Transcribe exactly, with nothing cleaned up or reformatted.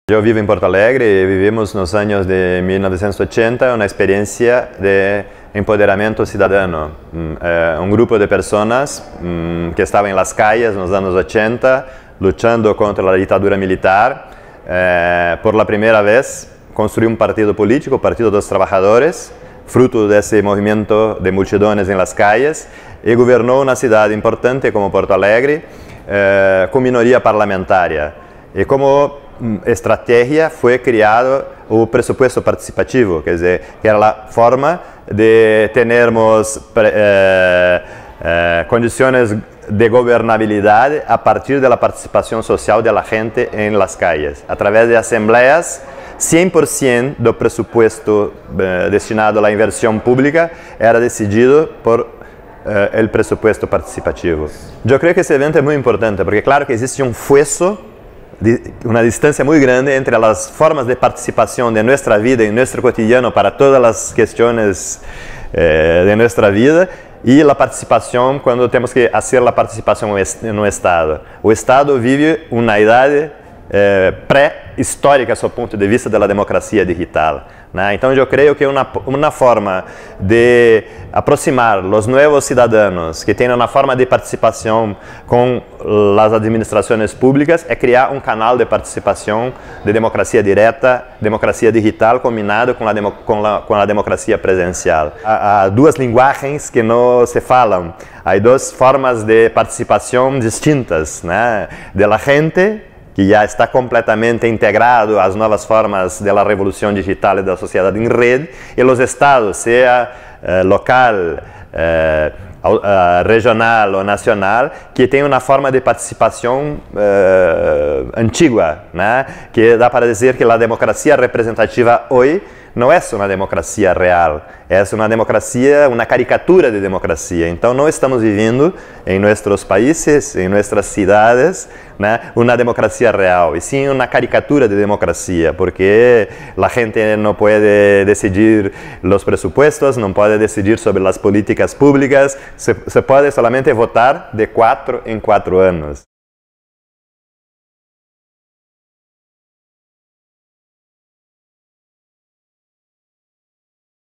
Yo vivo en Porto Alegre y vivimos en los años de mil novecientos ochenta una experiencia de empoderamiento ciudadano. Eh, un grupo de personas mm, que estaban en las calles en los años ochenta luchando contra la dictadura militar. Eh, por la primera vez construyó un partido político, Partido de los Trabajadores, fruto de ese movimiento de multitudes en las calles, y gobernó una ciudad importante como Porto Alegre eh, con minoría parlamentaria. Y como estrategia fue creado el presupuesto participativo, que, es de, que era la forma de tener eh, eh, condiciones de gobernabilidad a partir de la participación social de la gente en las calles, a través de asambleas. cem por ciento del presupuesto eh, destinado a la inversión pública era decidido por eh, el presupuesto participativo. Yo creo que ese evento es muy importante porque claro que existe un fueso, una distancia muy grande entre las formas de participación de nuestra vida y nuestro cotidiano para todas las cuestiones eh, de nuestra vida y la participación cuando tenemos que hacer la participación en un Estado. El Estado vive una edad eh, pré-histórica do ponto de vista da democracia digital, né? Então eu creio que uma, uma forma de aproximar os novos cidadãos que têm uma forma de participação com as administrações públicas é criar um canal de participação de democracia direta, democracia digital combinado com a, demo, com a, com a democracia presencial. Há, há duas linguagens que não se falam, há duas formas de participação distintas, né? De la gente que já está completamente integrado às novas formas da revolução digital e da sociedade em rede, e os estados, seja eh, local, eh, eh, regional ou nacional, que tem uma forma de participação eh, antiga, né? Que dá para dizer que a democracia representativa hoje não é uma democracia real, é uma democracia, uma caricatura de democracia. Então não estamos vivendo em nossos países, em nossas cidades, né, uma democracia real, e sim uma caricatura de democracia, porque a gente não pode decidir os presupuestos, não pode decidir sobre as políticas públicas, se, se pode somente votar de quatro em quatro anos.